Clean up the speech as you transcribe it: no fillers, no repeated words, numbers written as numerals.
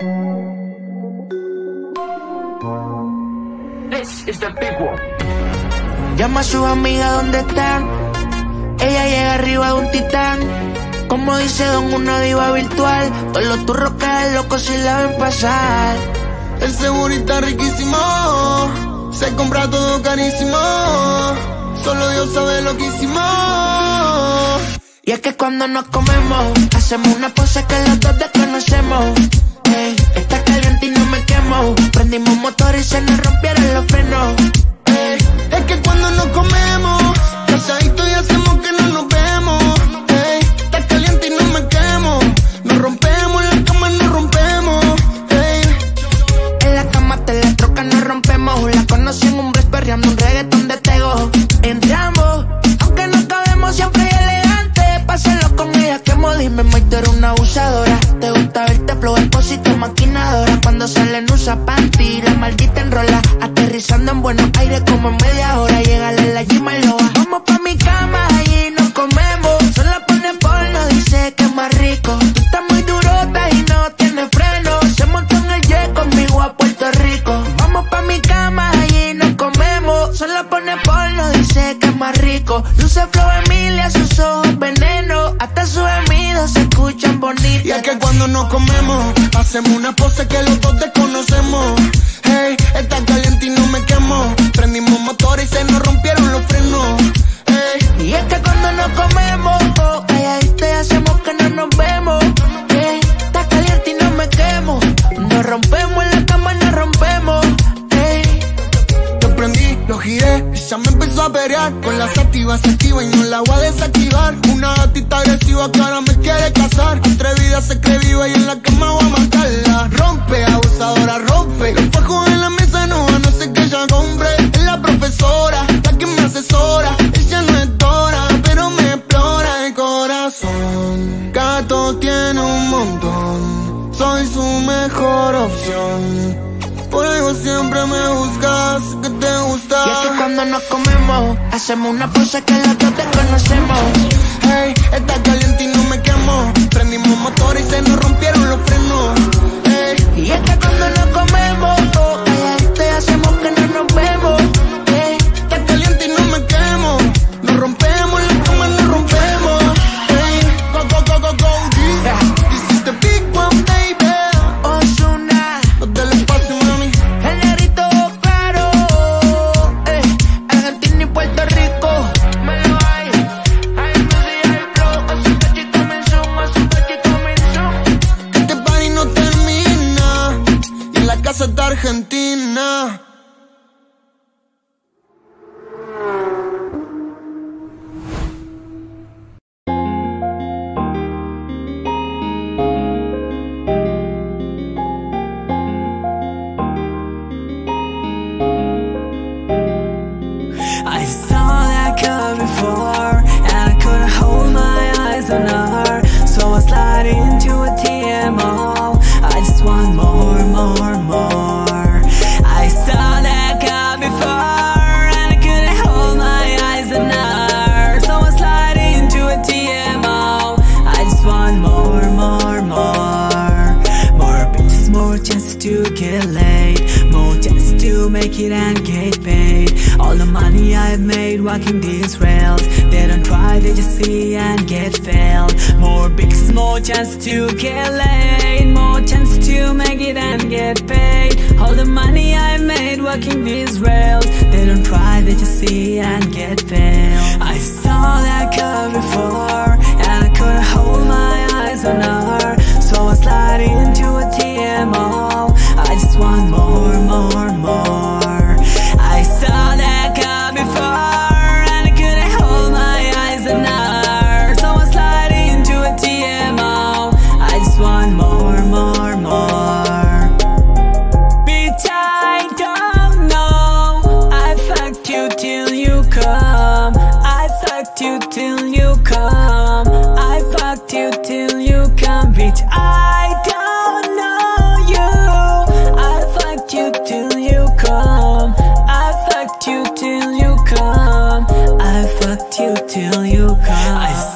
This is the big one. Llama a sus amigas donde están. Ella llega arriba de un titán. Como dice Don, una diva virtual. Todos los turros caen locos si la ven pasar. El segurita riquísimo, se compra todo carísimo. Solo Dios sabe lo que hicimos. Y es que cuando nos comemos, hacemos una pose que los dos desconocemos. Ey, está caliente y no me quemo. Prendimos motor y se nos rompieron los frenos. Ey, es que cuando nos comemos, casadito y hacemos que no nos vemos. Ey, está caliente y no me quemo. Nos rompemos, en la cama nos rompemos. Ey, en la cama te la troca, nos rompemos. La conocí en un bus perreando un reggaetón de Tego. Entramos, aunque no cabemos, siempre hay elegante. Pásalo con ella, que dime, May, tú eres una abusadora. Te gusta verte flow, expósito, maquinadora. Cuando salen usa panty, la maldita enrola. Aterrizando en Buenos Aires como en media hora. Llegale la Gima y Loa. Vamos pa' mi cama, allí nos comemos. Solo pone porno, dice que es más rico. Tú estás muy durota y no tienes freno. Se montó en el jet conmigo a Puerto Rico. Vamos pa' mi cama, allí nos comemos. Solo pone porno, dice que es más rico. Luce flow Emilia, sus ojos veneno. Hasta sus gemidos se escuchan bonitos. y es que cuando nos comemos, hacemos una pose que los dos desconocemos. Hey, está caliente y no me quemo. Prendimos motor y se nos rompieron los frenos. Hey, y es que cuando nos comemos, oh, te hacemos que no nos vemos. Hey, está caliente y no me quemo. Nos rompemos en la cama, nos rompemos. Hey, yo prendí, lo giré y ya me empezó a pelear. Con las activas se activa y no la voy a desactivar. Una gatita agresiva que ahora me quiere casar. Atrevida se cree viva y en la cama voy a matarla. Rompe, abusadora, rompe. Los fajos en la mesa no van a hacer que ella compre. Es la profesora, la que me asesora. Ella no es Dora, pero me explora el corazón. Gato tiene un montón, soy su mejor opción. Por algo siempre me buscas, que te gusta. y es que cuando nos comemos, hacemos una pose que los dos desconocemos. Hey, está caliente y no me quemo. Prendimos motor y se nos rompieron los frenos. Hey, y es que cuando nos comemos, oh, te hacemos que no nos vemos. Hey, está caliente y no me quemo. Nos rompemos, la cama nos rompemos. Hey, go, go, go, go, go, this is the big one, baby. Ozuna, No te lo pases, mami. el negrito claro. Argentina y Puerto Rico. Me lo hay. Ay, no sé, el flow. Azúcar chico comenzó, azúcar chico comenzó. Este party no termina y en la casa está Argentina. I saw that girl before, and I couldn't hold my eyes on her. So I slide into a TMO. I just want more, more, more. I saw that girl before, and I couldn't hold my eyes on her. So I slide into a TMO. I just want more, more, more. More bitches, more chances to get laid, more chances to make it and get paid. All the money I've made walking these rails, they don't try, they just see and get failed. More bigs, more chance to get laid, more chance to make it and get paid. All the money I've made walking these rails, they don't try, they just see and get failed. I saw that girl before, and I couldn't hold my eyes on her. So I slide into a TMO. I just want more, more, more. I saw that girl before, and I couldn't hold my eyes on her. So I slide into a TMO. I just want more, more, more. Bitch, I don't know. I fucked you till you come. I fucked you till you come. I fucked you till you come. Bitch, I don't know you. I fucked you till you come. I fucked you till you come. I fucked you till you come. I